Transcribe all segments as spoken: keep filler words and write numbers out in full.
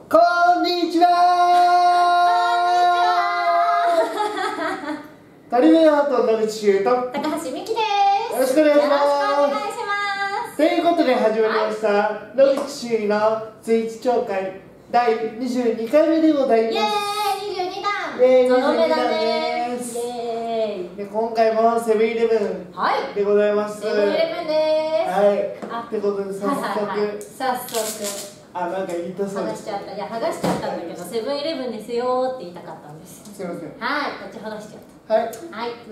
こんにちは。旅部アート野口修と高橋美希です。 よろしくお願いします。 よろしくお願いします。 ということで始まりました、はい、野口修のツイッチ聴会だいにじゅうにかいめでございます。 イエーイにじゅうにだん。 イエーイゾロ目だにじゅうにだんね。 です。 イエーイ。 で今回もセブンイレブンはい。 でございます。 セブンイレブンです。 はい。 あってことで早速、 はいはいはい、早速。 あ、なんか言いたそうです。 剥がしちゃった。いや剥がしちゃったんだけど、セブンイレブンですよって言いたかったんです。 すみません。 はい。こっち剥がしちゃった。 はい。 はい。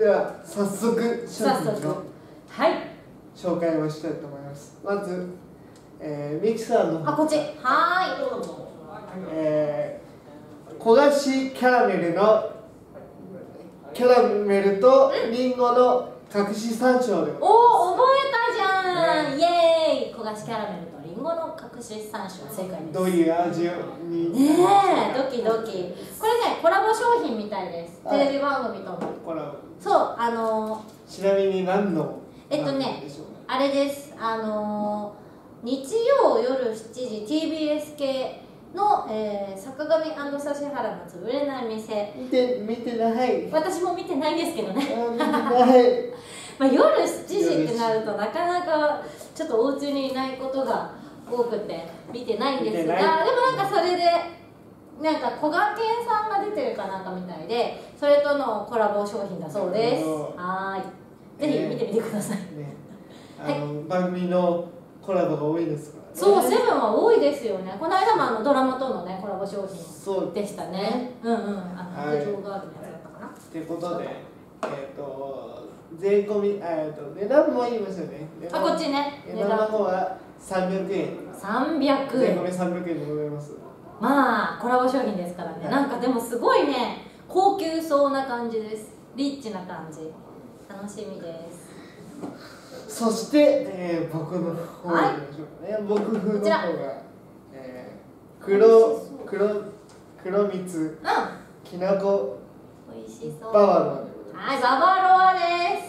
では早速商早速。 品のはい。 紹介をしたいと思います。まず、えー、ミキサーのあ、こっち。はーい。 えー、焦がしキャラメルのキャラメルとリンゴの隠し山椒で。 おお、覚えたじゃん、ね、イエーイ。焦がしキャラメルとリンゴの隠し山椒、正解です。 どういう味にねえ、ドキドキ。これね、コラボ商品みたいです。テレビ番組とのコラボ。 そう、あのー、ちなみに何のえっとね、あれです。あのー、日曜夜しちじ ティービーエス 系の、えー、坂上指原の潰れない店。 見て見てない。 私も見てないんですけどね。 あ、見てない。 まあ夜しちじってなるとなかなかちょっとお家にいないことが多くて見てないんですが、でもなんかそれでなんかこがけんさんが出てるかなんかみたいで、それとのコラボ商品だそうです。はーい、ぜひ見てみてください。 ね、あの、はい、番組のコラボが多いですからね。 そう、セブンは多いですよね。この間もあのドラマとのねコラボ商品でしたね。うんうん、あの白杖ガールのやつだったかな。 ってことで、えっと税込み、えっと値段も言いますよね。 あ、こっちね。 値段の方はさんびゃくえん。 さんびゃくえん。 税込みさんびゃくえんでございます。 まあコラボ商品ですからね、はい、なんかでもすごいね高級そうな感じです。リッチな感じ、楽しみです。 そして、えー、僕の方に行きましょうかね、はい、僕の方が、えー、黒黒黒蜜、うん、きなこ美味しそうババロア。 はい、ババロアです。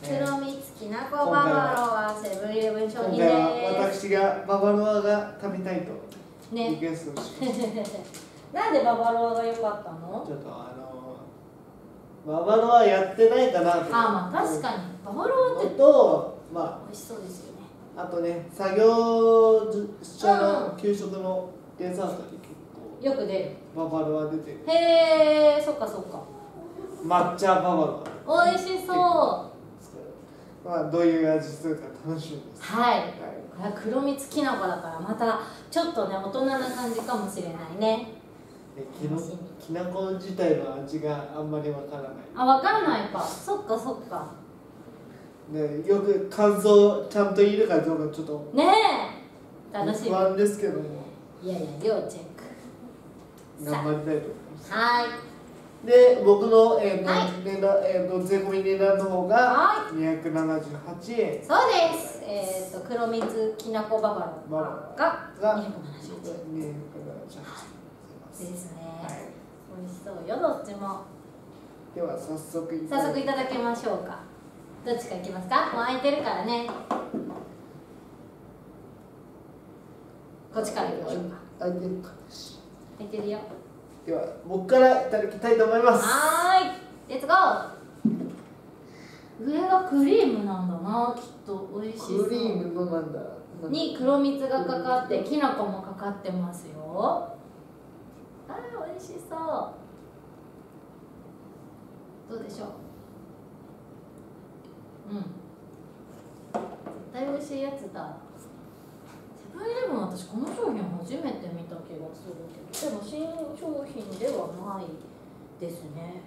黒蜜きなこババロア、セブンイレブン商品です。 今回は私がババロアが食べたいとリクエストしました、ね、 なんでババロアが良かったの？ ちょっとあのババロアやってないかなと。 あ、まあ確かにババロアってと、まあ、 美味しそうですよね。 あとね、作業所の給食のデザートに結構よく出るババロア出てる。 へえ、そっかそっか。 抹茶ババロア美味しそう。 まあどういう味するか楽しみです。 はい、はい、これは黒蜜きなこだからまたちょっとね大人な感じかもしれないね。 きのきなこ自体の味があんまりわからない。 あ、わからないか。そっかそっか。 ね、よく乾燥ちゃんといるかどうかちょっとねえ楽しみ。 不安ですけども。いやいや、要チェック。 頑張りたいと思います。 はい。 で、僕の、えーと、 はい、 値段、えーと、税込み値段の方がにひゃくななじゅうはちえん。 そうです。えっ、ー、と黒蜜きなこババロアがにひゃくななじゅうはちえん。にひゃくななじゅうはちえんですね。はい、美味しそうよ、どっちも。 では早速い早速いただきましょうか。どっちかいきますか。もう空いてるからね。こっちからいきましょうか。 空いてるか。 空いてるよ。 では僕からいただきたいと思います。 はーい、レッツゴー。上がクリームなんだな、きっと美味しそう。 クリームのなんだに黒蜜がかかってきな粉もかかってますよ。あー、美味しそう。どうでしょう。うん、絶対美味しいやつだ。セブンイレブン、私この商品初めて見た気がするけど、でも新商品ではないですね。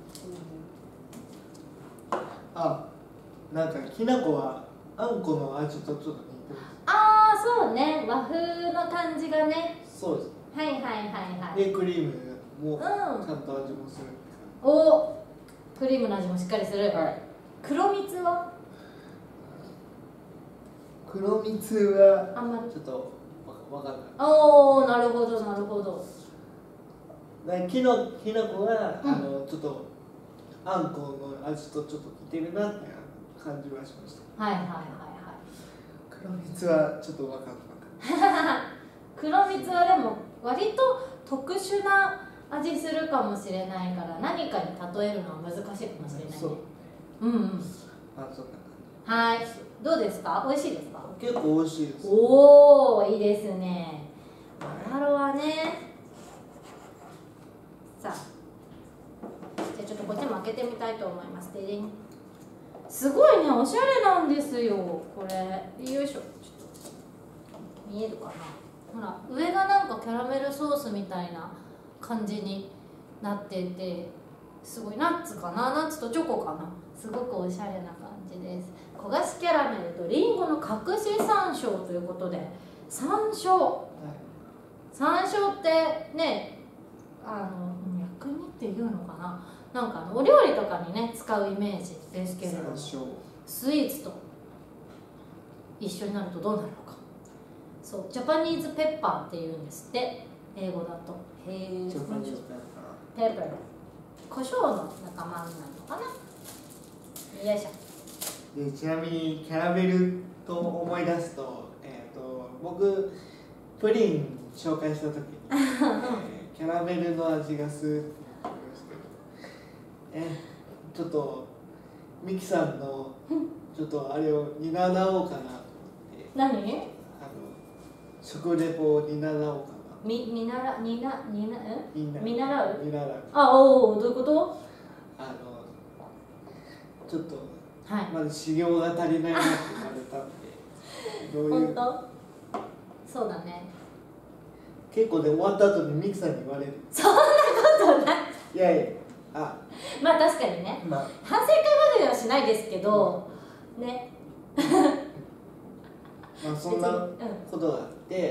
うん、あ、なんかきな粉はあんこの味とちょっと似てる。 ああ、そうね、和風の感じがね。 そうです。 はいはいはいはい。 でクリームもちゃんと味もする。 うん、お、クリームの味もしっかりする。はい、黒蜜は？ 黒蜜はあんまりちょっとわかんない。 おお、なるほどなるほど。 きのきな粉は、うん、あのちょっとあんこの味とちょっと似てるなって感じはしました。はいはいはいはい。黒蜜はちょっとわかんなかった。 黒蜜はでも割と特殊な味するかもしれないから何かに例えるのは難しいかもしれないね。そう、うんうん、 あ、そんな感じ。はい、どうですか？美味しいですか？ 結構美味しいです。 おお、いいですね。マダロはね、さあ、じゃあちょっとこっちも開けてみたいと思います。ででん、すごいね、おしゃれなんですよこれ。よいしょ、ちょっと見えるかな。ほら、上がなんかキャラメルソースみたいな感じになってて、すごいナッツかな、ナッツとチョコかな、すごくおしゃれな感じです。焦がしキャラメルとリンゴの隠し山椒ということで、山椒、はい、山椒ってね、あの薬味っていうのかな、なんかお料理とかにね使うイメージですけれども、スイーツと一緒になるとどうなるのか。そう、ジャパニーズペッパーっていうんですって、英語だと。へえ、ジャパニーズペッパー、胡椒の仲間になるのかな。よいしょ。 でちなみにキャラメルと思い出すと、えー、と僕プリン紹介した時に、えー、キャラメルの味がするって言ってましたけど、えちょっとミキさんのちょっとあれを見習おうかなと思って。 何？あの食レポを見習おうかな。 み見習見な見なえ見習う？ 見習う。 あ、おお、どういうこと？ あのちょっと。 はい、 まだ修行が足りないなって言われたんで。どういう？ 本当？そうだね。 結構で終わった後にミキさんに言われる。 そんなことない。 いやいや、あ、 まあ確かにね。まあ、反省会まではしないですけど、ね。 まあそんなことがあって、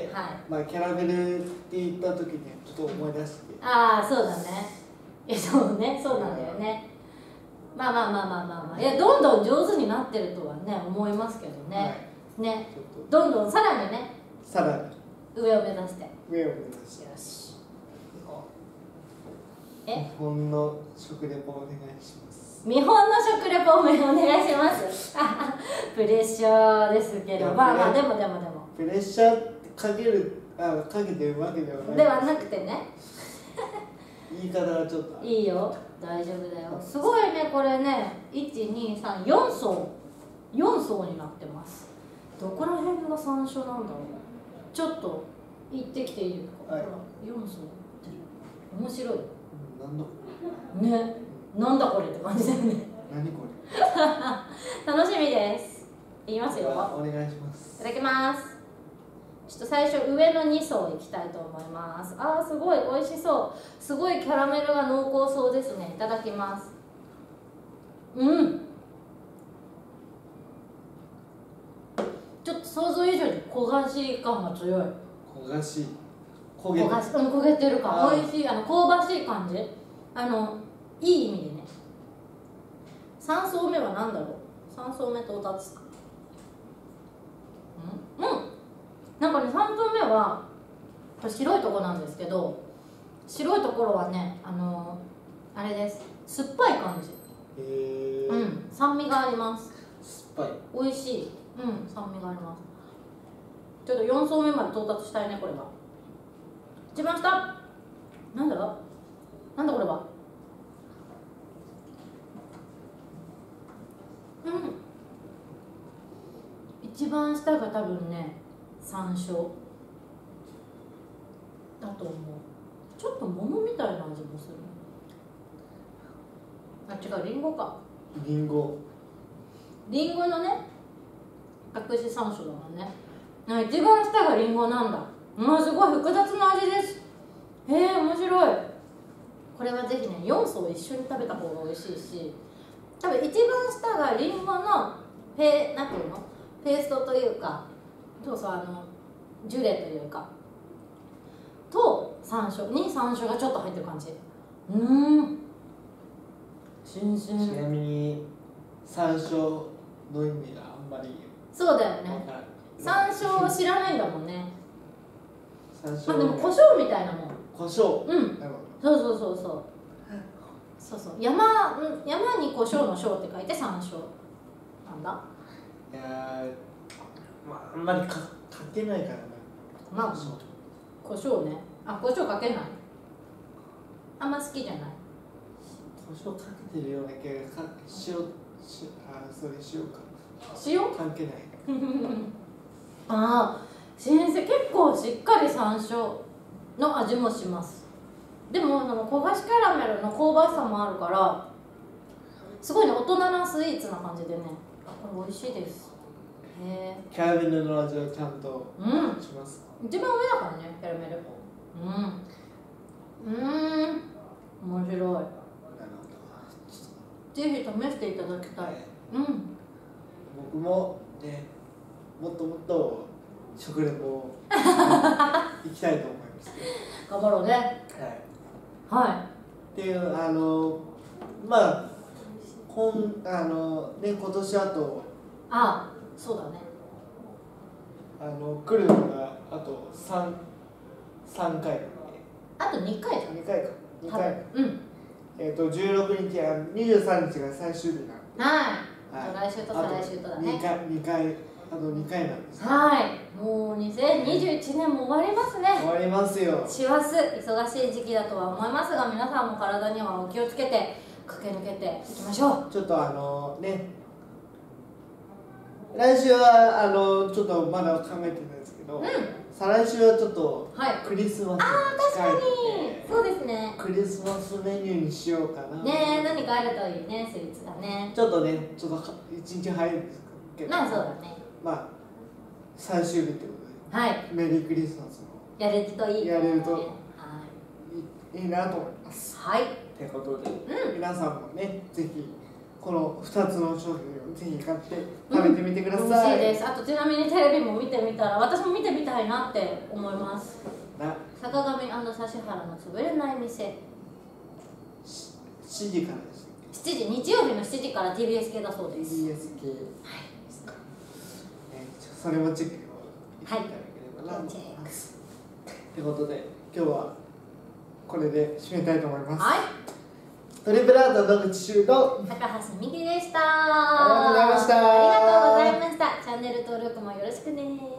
うん、はい、まあキャラメルって言った時にちょっと思い出して。 ああ、そうだね。いや、そうね、そうなんだよね。まあまあまあまあまあまあ、いや、どんどん上手になってるとはね思いますけどね、はい、ね、どんどんさらにね、 さらに上を目指して上を目指して、よし、え、日本の食レポお願いします。 日本の食レポお願いしますプレッシャーですけど、まあまあでもでもでもプレッシャーかける、あ、かけてるわけではないではなくてね言い方がちょっといいよ、大丈夫だよ。すごいね、これね、いち、に、さん、よん層よん層になってます。どこら辺が山椒なんだろう。ちょっと行ってきていいですか？はい、ほら、よん層面白い。 なんだね、なんだこれって感じだよね何これ楽しみです。いきますよ。 お願いします。 いただきます。ちょっと最初上のに層いきたいと思います。あー、すごい美味しそう。すごいキャラメルが濃厚そうですね。いただきます。うん、ちょっと想像以上に焦がし感が強い。 焦がし焦げ焦がし、うん、焦げてる感。美味しい、あの香ばしい感じ。あのいい意味でね。さん層目は何だろう。さん層目到達。うん、うん、なんかね、さん層目は白いところなんですけど、白いところはね、あのあれです、酸っぱい感じ。へー、うん、酸味があります。 酸っぱい、 美味しい。うん、酸味があります。ちょっとよん層目まで到達したいね、これは。一番下なんだろう、なんだこれは。うん、一番下が多分ね、山椒だと思う。ちょっと桃みたいな味もする。あ、違う、リンゴか。 リンゴリンゴのね、隠し山椒だもんね。一番下がリンゴなんだ。まあ、すごい複雑な味です。へえ、面白い。これはぜひね、よん層一緒に食べた方が美味しいし、多分一番下がリンゴのペなんていうの、ペーストというか、そうそう、あのジュレというかと山椒に山椒がちょっと入ってる感じ。うーん、新鮮。 ちなみに山椒の意味があんまり。 そうだよね、山椒を知らないんだもんね。 山椒、 まあ、でも胡椒みたいなもん。 胡椒、 うん、そうそうそうそうそうそう、山山に胡椒の椒って書いて山椒なんだ。 いや、まああんまりかかけないからね。 まあ胡椒ね。 あ、胡椒かけない。あんま好きじゃない。 胡椒かけてるような気がか塩、塩あそれ塩か塩関係ないああ、新鮮、結構しっかり山椒の味もします。でもその焦がしキャラメルの香ばしさもあるからすごいね、大人なスイーツな感じでね、これ美味しいです。へえ。 キャラメルの味はちゃんとうんしますか？ 一番上だからね、キャラメル。うんうん面白い。 なるほど。 ぜひ試していただきたい。うん僕もね、もっともっと食レポを行きたいと思います。 頑張ろうね。 はい。 はい。 っていうあのまあこんあのね今年あとあ、そうだね。 あの来るのがあと三三回。 あとにかいじゃん。 二回か。二回。 うん。 えっと十六日あ二十三日が最終日なんで。 はい。 はい。 来週と再来週とだね。 二回二回あと二回なんです。 はい。もうにせんにじゅういちねんも終わりますね。 終わりますよ。 師走、忙しい時期だとは思いますが、皆さんも体にはお気をつけて駆け抜けていきましょう。 ちょっとあのね、来週はあのちょっとまだ考えてるんですけど、 うん、 再来週はちょっとはい、 クリスマスあー、確かに近いそうですね。 クリスマスメニューにしようかな。 ねえ、何かあるといいね、スイーツがね。 ちょっとね、ちょっと一日早いんですけど、 まあそうだね。 まあ最終日ってことで、 はい、 メリークリスマスのやれるといい、ね、 やれるとはいいいいなと思います。 はい、 ということで、 うん、 皆さんもね、ぜひこのふたつの商品をぜひ買って食べてみてください。 うん、美味しいです。あとちなみにテレビも見てみたら、私も見てみたいなって思います。 な坂上指原の潰れない店。 ししちじからです。 しちじ、日曜日のしちじから ティービーエス 系だそうです。 ティービーエス 系ですか、はいえー、それもチェックをいただければなと思います。ということで今日はこれで締めたいと思います。 はい、 トリプルアート野口修と高橋美希でした。 ありがとうございました。 ありがとうございました。チャンネル登録もよろしくね。